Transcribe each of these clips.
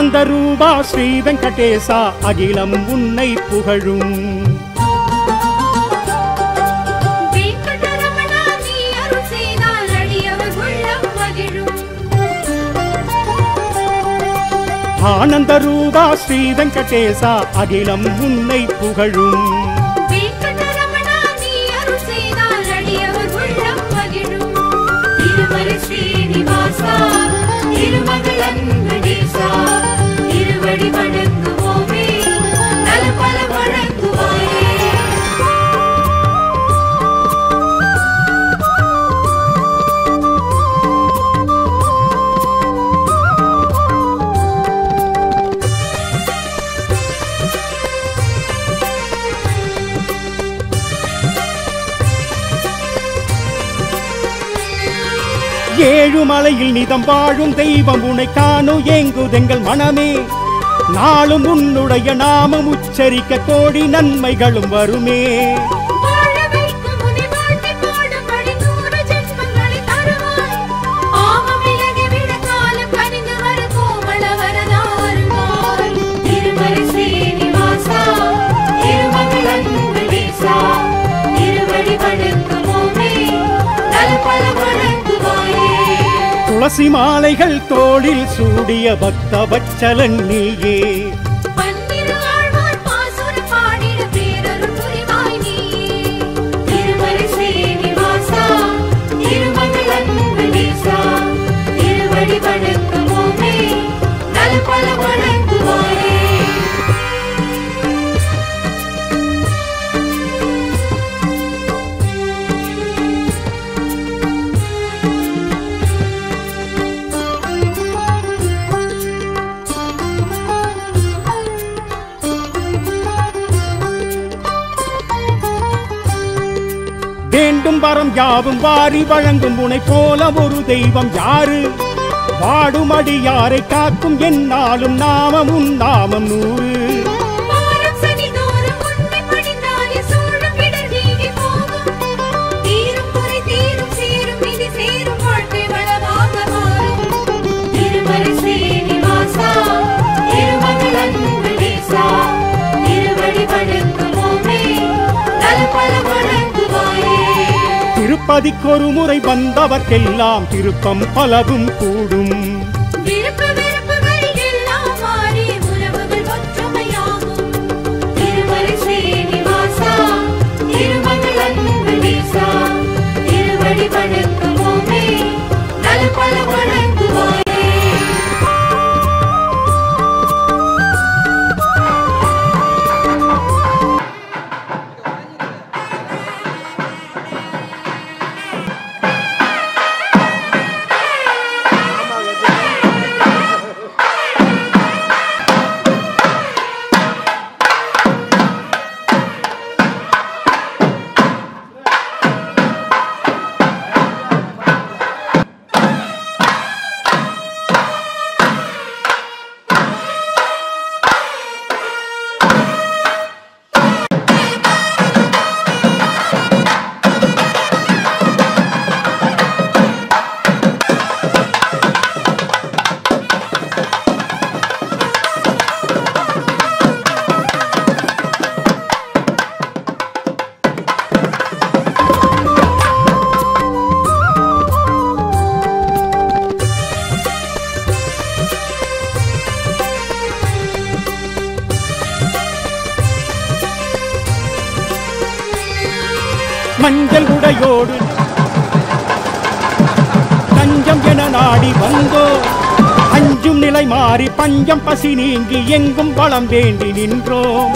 ஆனந்த ரூபா ஸ்ரீ வெங்கடேசா அகிலம் உன்னை புகழும். ஆனந்த ரூபா ஸ்ரீ வெங்கடேசா அகிலம் உன்னை புகழும். திருமலை ஸ்ரீனிவாசா திருமகளன் கணேசா திருவடி வணங்குவோமே நலபல வழங்குவாயே. ஏழுமலையில் நிதம் வாழும் தெய்வம் உன்னை காணும் ஏங்குதெங்கள் மனமே. நாளும் உன்னுடைய நாமம் உச்சரிக்க கோடி நன்மைகளும் வருமே. திருமலை ஸ்ரீனிவாசா திருமகளன் கணேசா திருவடி வணங்குவோமே நலபல வழங்குவாயே. துளசி மாலைகள் தோளில் சூடிய பக்த வச்சலன் நீயே. திருமலை ஸ்ரீனிவாசா திருமகளன் கணேசா திருவடி வணங்குவோமே நலபல வழங்குவாயே. வேண்டும் வரம் யாவும் வாரி வழங்கும் உன்னை போல ஒரு தெய்வம் யாரு? வாடும் அடியாரை காக்கும் என்னாலும் நாமம் உன் நாமம் 100. திருமலை ஸ்ரீனிவாசா திருமகளன் கணேசா திருவடி வணங்குவோமே நலபல வழங்குவாயே. திருப்பதிக்கொரு முறை வந்தவர்க்கெல்லாம் திருப்பம் பலவும் கூடும். திருமலை ஸ்ரீனிவாசா திருமகளன் கணேசா திருவடி வணங்குவோமே நலபல வழங்குவாயே. மஞ்சள் உடையோடு தஞ்சம் என நாடி வந்தோ. அஞ்சும் நிலை மாறி பஞ்சம் பசி நீங்கி எங்கும் வளம் வேண்டி நின்றோம்.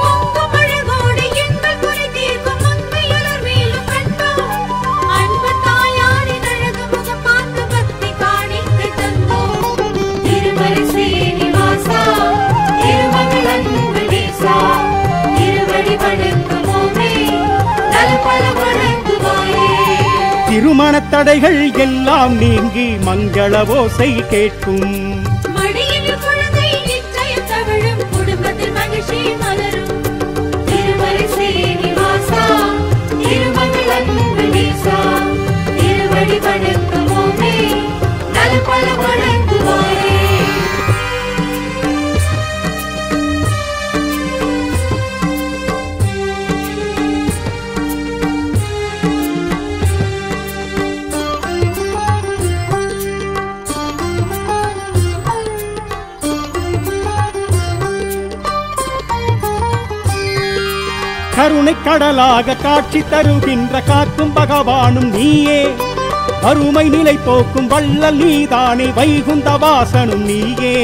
திருமலை ஸ்ரீனிவாசா திருமகளன் கணேசா திருவடி வணங்குவோமே நலபல வழங்குவாயே. திருமணத் தடைகள் எல்லாம் நீங்கி மங்கள ஓசை கேட்கும். திருமலை ஸ்ரீனிவாசா திருமகளன் கணேசா திருவடி வணங்குவோமே நலபல வழங்குவாயே. கருணை கடலாக காட்சி தருகின்ற காக்கும் பகவானும் நீயே, வறுமை நிலை போக்கும் வள்ளல் நீதானே, வைகுந்த வாசனும் நீயே.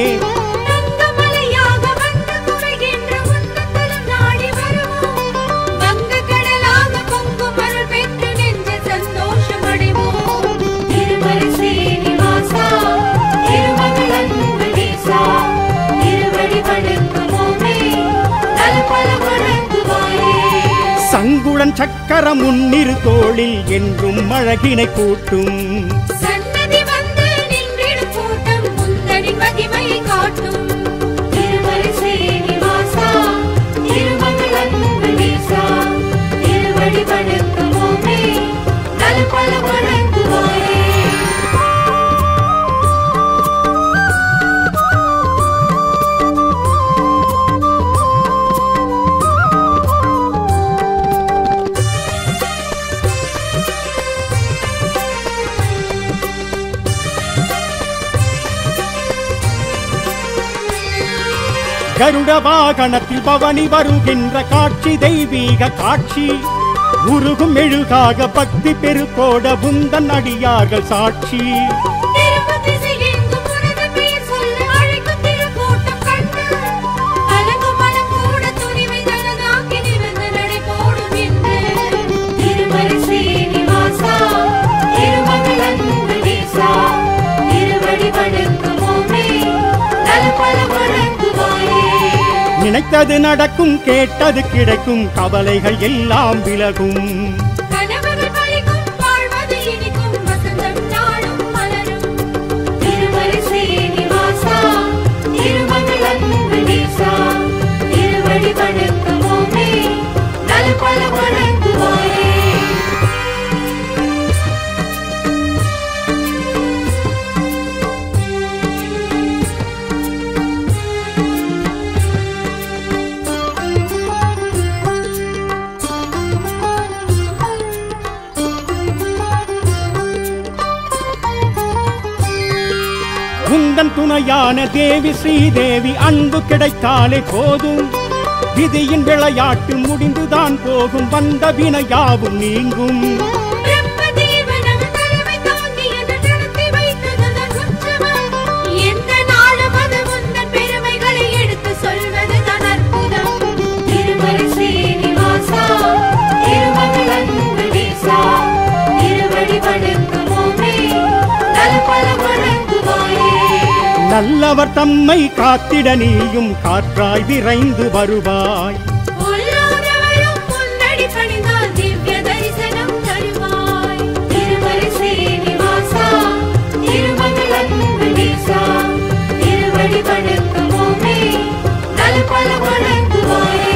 சங்குளன் சக்கரம் முன்னிரு தோளில் என்றும் அழகினை கூட்டும், சன்னதி வந்து நின்றிடும் கூட்டம் முந்தனின் மகிமையை காட்டும். திருமலை ஸ்ரீனிவாசா திருமகளன் வெங்கடேசா, திருவடி வணங்குவோமே நல்பல வழங்குவாயே. கருட வாகனத்தில் பவனி வருகின்ற காட்சி தெய்வீக காட்சி, உருகும் மெழுகாக பக்தி பெருக்கோட உந்தன் அடியார்கள் சாட்சி. நினைத்தது நடக்கும், கேட்டது கிடைக்கும், கவலைகள் எல்லாம் விலகும். கனவுகள் பலிக்கும், வாழ்வது இனிக்கும், வசந்தம் நாளும் மலரும். திருமலை ஸ்ரீனிவாசா திருமகளன் வெங்கடேசா, திருவடி வணங்குவோமே நல்பல வழங்குவாயே. உந்தன் துணையான தேவி ஸ்ரீதேவி அன்பு கிடைத்தாலே போதும், விதியின் விளையாட்டு முடிந்துதான் போகும், வந்த வினையாவும் நீங்கும். நல்லவர் தம்மை காத்திட நீயும் காற்றாய் விரைந்து வருவாய். திவ்ய தரிசனம் தருவாய். திருமலை ஸ்ரீனிவாசா திருமகளன் வெங்கடேசா, திருவடி வணங்குவோமே நல்பல வழங்குவாயே.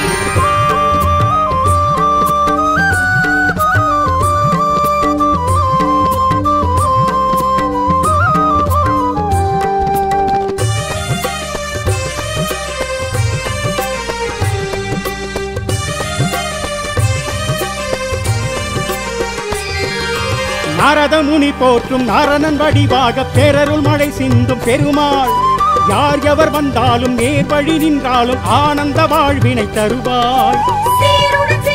நாரத முனி போற்றும் நாரணன் வடிவாக பேரருள் மழை சிந்தும் பெருமாள், யார் எவர் வந்தாலும் நேர் வழி நின்றாலும் ஆனந்த வாழ்வினை தருவாய்.